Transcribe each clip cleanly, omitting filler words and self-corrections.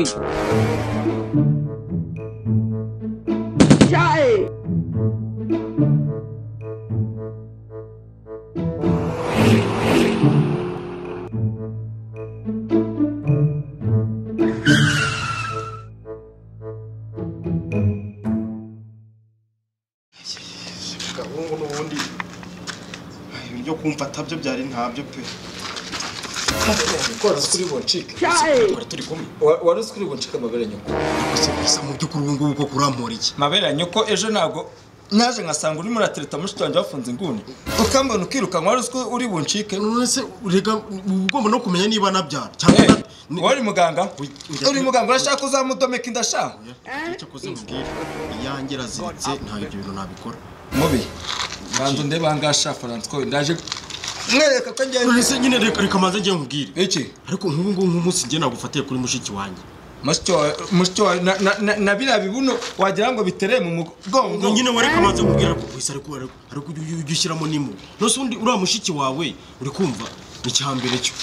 Chai. Ibyo kumfata byo byari ntabyo pe. Ko kuri bonchike. Ko turi kumwe. Wari kuri bonchike mabere nyoko. Gusa mu byukuri ubu ngubu ko kurampora iki? Mabere nyoko ejo nago naje ngasanga uri muri atleta mushito wanje wafunze inguni. Ukambona ukirukanwa wari uri bonchike. None urega ugomba no kumenya niba nabyara. Cyangwa wari muganga? Uri muganga urashaka uzamudomeka indashaka? Icyo koze mubwira. Iyangera ziritse nta ibyo bintu nabikora. Mubi. Banzo ndeba ngasha Francois ndaje mwereka ko ngende none se nyine reka manze ngiye nkubwire iki ariko nk'ubu nk'umunsi ngiye nagufatiye kuri mushiki wanjye mushiki na bira bibuno wagira ngo bitereye mu mugongo nyine wareka manze nkubwira ko kwisa ariko ujyushyiramo nimo nose undi ura mushiki wawe uri kumva ni cyambere cyo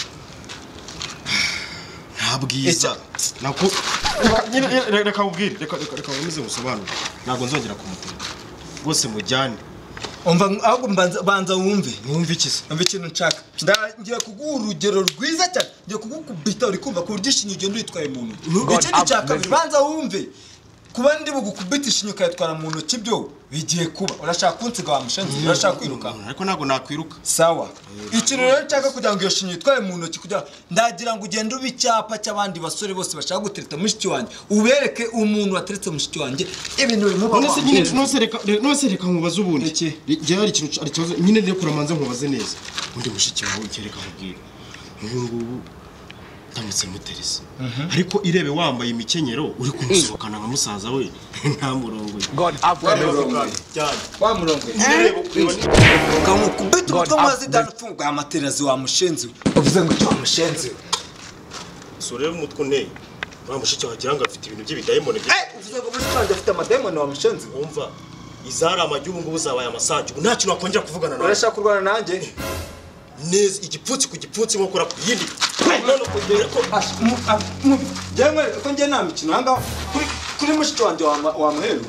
ntabwiza nako nyine reka nkubwire reka wemize gusobanura nago nzongera kumutera bose mujyane umva ahubwo banza wumve ikise umva ikintu nshaka ngiye kuguha urugero rwiza cyane ngiye kugukubita uri kumva ko urgishinyo ugenda witwaye mu ntoki ikindi cya kabiri banza wumve kuba ndi bugukubita ishinyo ukayatwara mu ntoki byo bigiye kuba urashaka kunsiga wa mushenzi urashaka kwiruka ariko nago nakwiruka sawa ikintu rero nshaka kugira ngo iyo shinyo itwaye mu ntoki kugira ndagira ngo ugende ubi icyapa cy'abandi basore bose bashaka gutereta mushiki wanjye ubereke umuntu wateretse mushiki wanjye ibintu bimuba nose reka nkubaze ubundi iki gihe hari ikintu ari cyoze nyine rero kuramanza nkubaze neza undi mushiki wawe kereka nkubwira uyu ngubu ndamutse muterese ariko irebe wambaye imikenyero uri kumusohokana nka musaza we nta murongo God wa murongo kamukubita utwamazi danfunga amaterazi wa mushenzi uvuze ngo cyo mushenzi so rero umutwe ne wa mushiki wagira ngo afite ibintu by'ibidayimoni uvuze ngo mushiki wanjye afite amadayimoni wa mushenzi umva izara amajyu ubu ngubu zabaye amasaje nta kintu wakongera kuvugana nawe urashaka kurwana nanjye neza igipfutsi ku gipfutsi nko kora ku yindi none kugera ko jemwe ko ngiye nta mikino hanga kuri mushiki wanjye wa muheru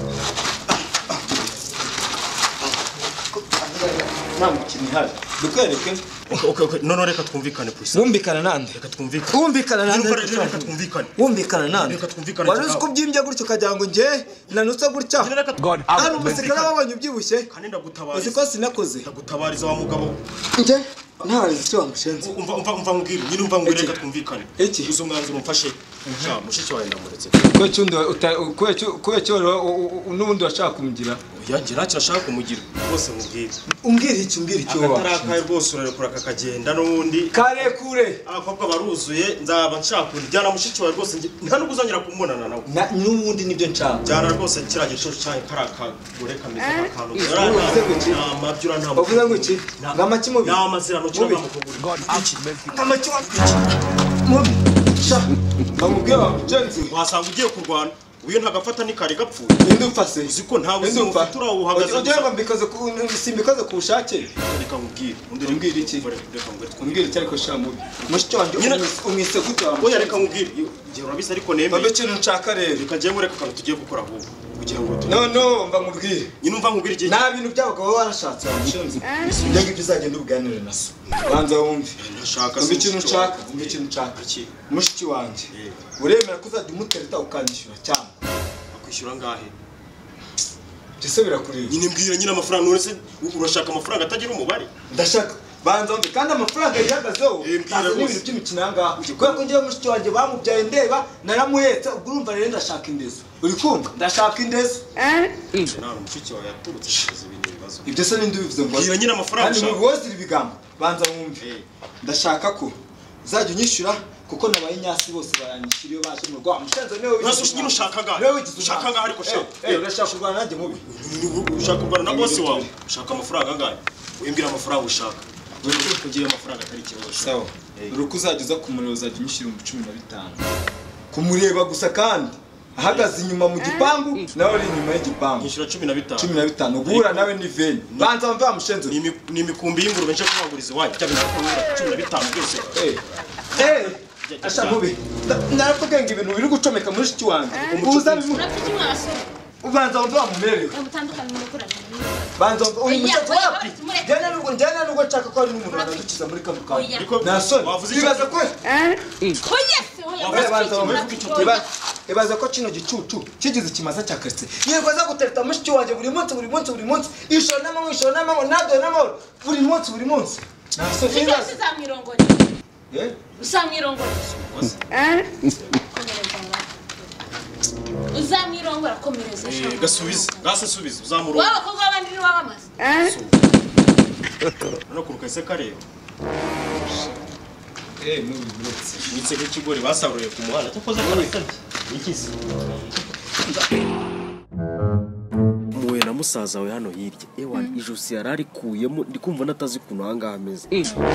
nta mukino ihari dukwereke none reka twumvikane Puissant wumvikana nande reka twumvikane reka twumvikane wumvikana nande wari uzi ko ubyimbye gutyo ukagira ngo njye nanutse gutya hano umusekara wabonye ubyibushye kandi ndagutabariza uzi ko sinakoze ndagutabariza wa mugabo njye ntari icyo wamushenze umva nkubwire nyine umva ngwire reka twumvikane iki uzo mwanzuro umfashe mushiki wawe ndamuretse ko cyundi ko n'ubundi washaka kumugira yagira kirashaka kumugira bose mubwire umbwire iki wowe atarakaye rwose urerekura kakagenda n'ubundi kare kure abakobwa baruzuye nzaba nshaka kujyana mushiki wawe rwose nta no kuzongera kumbonana nawe n'ubundi nibyo nshaka byara rwose kiraje cyo cyane karakagore kameze nk'akantu amabyura nta uvuze ngo iki ngamaki mubi n'amazirano cyo namukugura ngamaki mubi bamubwira bamucenzi wasanga ugiye kurwana uyu ntagafata nikari gapfuye inde ufase uziko ntawe uzimufatura uhagaze ugenda mbikaze simbikaze ku bushake reka nkubwire umbwire iki umbwire icyo ariko sha mubi mushiki wanjye umwise gute oya reka nkubwire igihe urabise ariko nemeye babe kintu nshaka rero reka ngiye mureka kantu tugiye gukora ahubwo kugira ngo no mba nkubwire nyine umva nkubwire igihe nta bintu by'abagabo warashatse wamushenzi ibyo ngibyo uzagenda ubuganire na so banza wumve ndashaka ikintu nshaka mushiki wanjye uremera ko uzajya umutereta ukanyishyura cyangwa akwishyura ngahe ese birakureba nyine mbwira nyine amafaranga none se urashaka amafaranga atagira umubare ndashaka banza wumve kandi amafaranga yihagazeho ntazo n'ibintu by'imikino ahangaha kubera ko ngewe mushiki wanjye bamubyaye ndeba naramuhetse ubwo urumva rero ndashaka indezo uri kumva ndashaka indezo nta mushiki wawe yaturutse shize ibintu bibazo ibyo se ninde ubivuze ngo mbwira nyine amafaranga kandi mu bibazo ibigambo banza wumve ndashaka ko uzajya unyishyura kuko nabaye nyasi bose baranyishyura iyo baje mu Rwanda mushenze niwe wigize nyine ushaka ngaho ariko shaka urashaka kurwana nanjye mubi ushaka kurwana na boss wawe ushaka amafaranga angahe wimbwira amafaranga ushaka kugira amafaranga atari ikibazo sawa uruko uzajya uza kumureba uzajya unyishyura 15 kumureba gusa kandi ahagaze inyuma mu gipangu nawe ari inyuma y'igipangu nyishyura 15 guhura nawe ni veni banza mva mushenze ni imikumbi y'ingurube nje kubaguriza iwanyu cyangwa 15 byose asha mubi naravuga ngo ibintu biri gucomeka muri shiki wanjye ubanza wumva wamumerewe banza uyu musatsi wapi njyana nubwo nshaka ko hari n'umuntu wanadukiza muri kano kantu nasoni bibaza ko ibaza ko kino gicucu kigize ikimaza cya karitsiye yego aza gutereta mushiki wanjye buri munsi ishoro n'amahoro nabyo n'amahoro buri munsi nasoni uzamwirongora komereza gasubiza subiza uzamurongora waba ko abandi ni wabamaze no kuruka ise kareba mubi buretse nitse nk'ikigori basaruye ku muhanda cyakoze karasabye ikisi muwe na musaza we hano hirya ewa ijosi yarari kuyemo ndikumva natazi kuno hanga hameze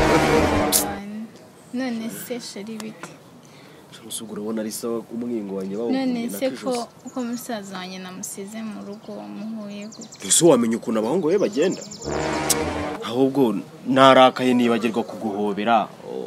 none se sheri biti usugura ubona ari sawa umwingo wanye bawo none se ko musaza wanye namusize mu rugo wamuhuye gute ese wamenye ukuntu abahungu be bagenda ahubwo narakaye nibagirwa kuguhobera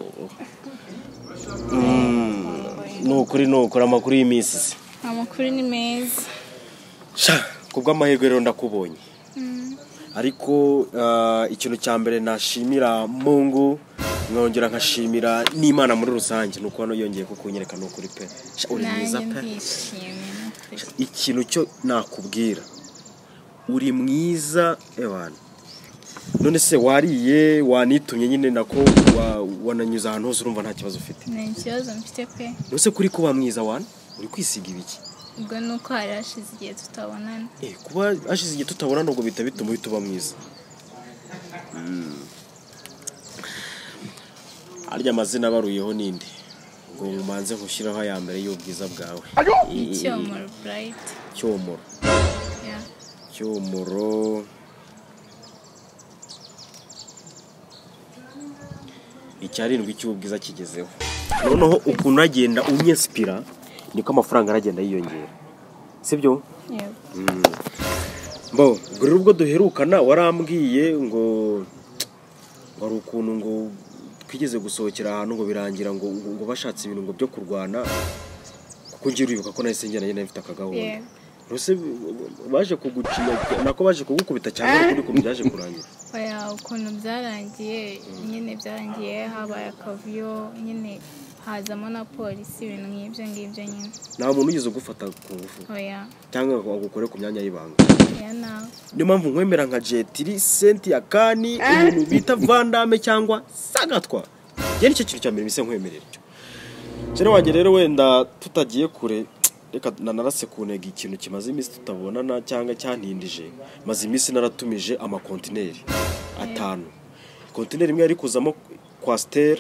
nukuri amakuru y'imisi amakuru ni meza sha kubw'amahirwe rero ndakubonye ariko ikintu cya mbere nashimira Mungu nkongera nkashimira n'Imana muri rusange nuko hano yongeye kukunyereka no kuri pe uri mwiza pe ikintu cyo nakubwira uri mwiza ewana none se wariye wanitumye nyine nako wananyuza ahantu hose urumva nta kibazo ufite nta kibazo mfite pe nose kuri kuba mwiza wana uri kwisiga ibiki ubwo nuko hari hashize igihe tutabonana kuba hashize igihe tutabonana ubwo bita bituma uhita mwiza arya amazina baruyeho ninde ngo mumanze nkushyiraho aya mbere y'ubwiza bwawe icyomoro bright cyomoro icyarindwi cy'ubwiza kigezeho noneho ukuntu agenda unyespira niko amafaranga aragenda yiyongera sibyo mbo gure ubwo duherukana warambwiye ngo wari ukuntu ngo twigeze gusohokera ahantu ngo birangira ngo bashatse ibintu ngo byo kurwana kuko ngiye uribuka ko nahise ngenda nyine mfite akagahunda rose baje kugucinya nako baje kugukubita cyane kuri ko byaje kurangira oya ukuntu byarangiye nyine byarangiye habaye akavuyo nyine hazamo na polisi ibintu nk'ibyo nyine nta muntu ugeze gufata ku ngufu oya cyangwa agukore ku myanya y'ibanga nawe niyo mpamvu nkwemera nka Jetiri Cynthia Kani umuntu bita Vandame cyangwa Sagatwa njye nicyo kintu cya mbere mise nkwemerera cyo cyane wanjye rero wenda tutagiye kure reka nanarase kunega ikintu kimaze iminsi tutabonana cyangwa cyantindije maze iminsi naratumije amakontineri 5 kontineri imwe yari kuzamo Coaster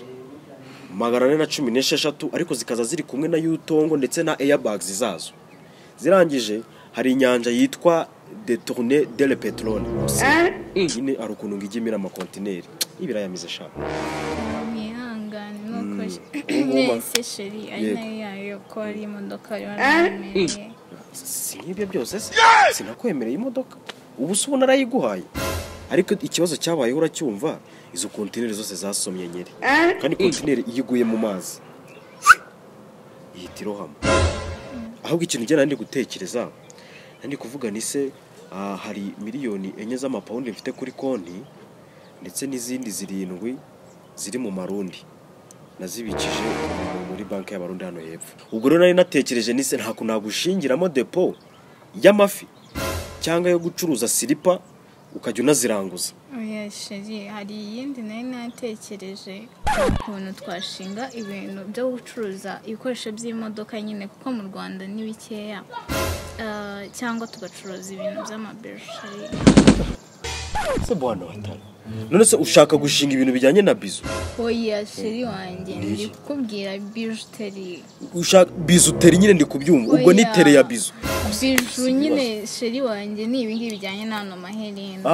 416 ariko zikaza ziri kumwe na Yutongo ndetse na airbags zazo zirangije hari inyanja yitwa Détourné de le pétrole nyine ari ukuntu ngijimira amakontineri ibirayamize shaka mwihangane nuko nese sheri ari nayo yayo ko ari imodoka yaramereye si nk'ibyo byose sinakwemereye imodoka ubu se ubona arayiguhaye ariko ikibazo cyabayeho uracyumva izo kontineri zose zasomye nyeri kandi kontineri iyiguye mu mazi ihitiro hamwe ahubwo ikintu njye nandi gutekereza nandi kuvuga ni se hari miliyoni 4 z'amapawundi mfite kuri konti ndetse n'izindi 7 ziri mu marundi nazibikije muri banki y'abarundi hano hepfo ubwo rero nari natekereje ni se nta kunagushingiramo depo y'amafi cyangwa yo gucuruza silipa ukajya unaziranguza oya sheri hari yindi nari natekereje ukuntu twashinga ibintu byo gucuruza ibikoresho by'imodoka nyine kuko mu Rwanda ni bikeya cyangwa tugacuruza ibintu by'amabersheri se bwana watari none se ushaka gushinga ibintu bijyanye na bizu oya sheri wanjye ndi kukubwira bijuteri ushaka bizuteri nyine ndi kubyumva ubwo ni tere ya bizu biju nyine sheri wanjye ni ibingi bijyanye n'ano maherena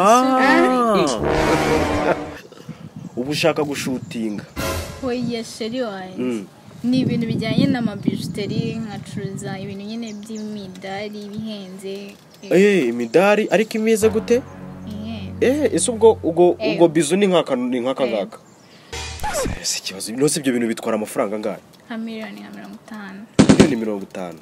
ubu ushaka gushutinga oya sheri wanjye ni ibintu bijyanye n'amabijuteri nkacuruza ibintu nyine by'imidari bihenze imidari ariko imeze gute ese ubwo bizu ni nk'aka ngaka Si kibazo nose ibyo bintu bitwara amafaranga angahe? nka miliyoni nka 50. Miliyoni 50.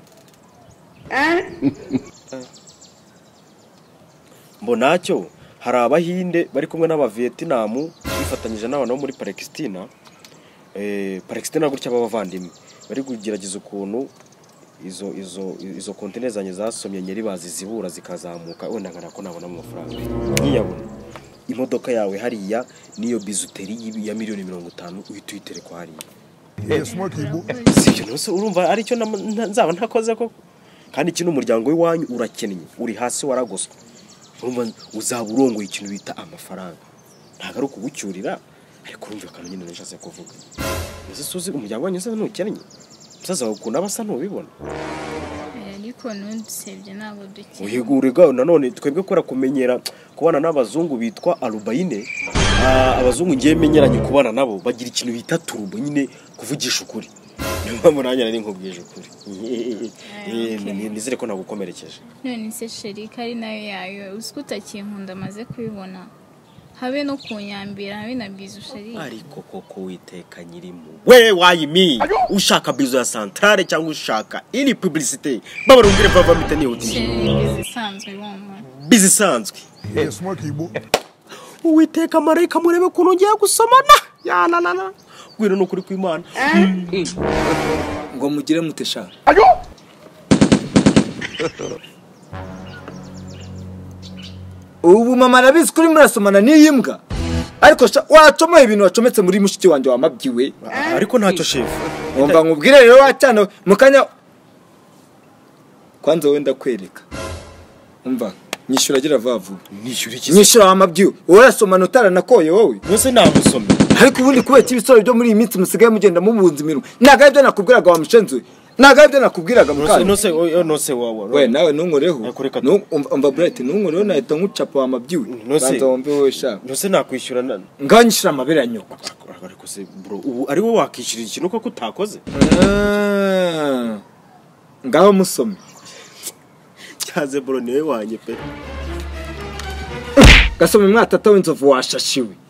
Mbonacyo hari abahinde bari kumwe n'aba Vietnam bifatanyije n'abantu bo muri Palestina. Palestina gutya b'abavandimwe bari kugerageza ukuntu izo container zanye zasomye nyeri bazizibura zikazamuka wenda nkarako nabona mu mafaranga. Nyiyabona imodoka yawe hariya niyo bizuteri ya miliyoni 50 uhita uyitereka hariya. Sibyo nose urumva ari cyo nzaba ntakoze ko kandi kino umuryango w'iwanyu urakennye uri hasi waragoswe. Urumva uzaburongo ikintu bita amafaranga. Ntago ari kugucyurira ariko urumva kana nyine nashatse kuvuga. Nese suzi umuryango wanyu se ntukennye. Musaza ukunda basa ntubibona. Ariko nundusebye ntabwo dukennye. Uyigurega nanone twebwe kora kumenyera kubana n'abazungu bitwa arubayine. Abazungu ngiye menyeranye kubana nabo bagira ikintu bita turbo nyine kuvugisha ukuri. Niyo muranya nari nkubwije ukuri. Nizere ko nagukomerekeje. None se sheri kari nayo yayo usikuta kinkunda maze kubibona. Habe no kunyambira habe na bizu sheri. Ariko koko witeka nyirimu. We wayimi ushaka bizu ya centrale cyangwa ushaka ini publicité. Babarungire bava mitani uti. Bizu sanzwe bomba. Bizu sanzwe. Uwiteka marayika murebe kuno ngiye gusomana. Ya na. Gwira no kuri kw'Imana. Ngo mugire mutesha. Ubu mama arabizi kuri murasomana n'iyimbwa. Ariko wacomoye ibintu wacometse muri mushiki wanje wamabyiwe. Ariko ntacyo chef. Umva nkubwire rero wacana mukanya kwanza wenda kwereka. Umva nyishura gira vavu. Nyishura iki? Nyishura wamabyiwe. Urasomana utaranakoye wowe. Nose namusomye. Ariko ubundi kubera ibisoro byo muri iyi minsi musigaye mugenda mubunza imirimo. Naga ibyo nakubwiraga wa mushenzi. Naga ibyo nakubwiraga mukanya. Nose wawe. We nawe nunkoreho. Umva Bright nunkoreho nahita nkucapa wa mabyiwe. Banza wombe wowe sha. Nose nakwishyura nani? Nganyishira amabere ya nyoko. Ariko se bro ubu ari wowe wakishyura ikintu ko utakoze. Ngaho musome. Cyaze bro niwe wanye pe. Gasome mwatata w'inzovu washashiwe.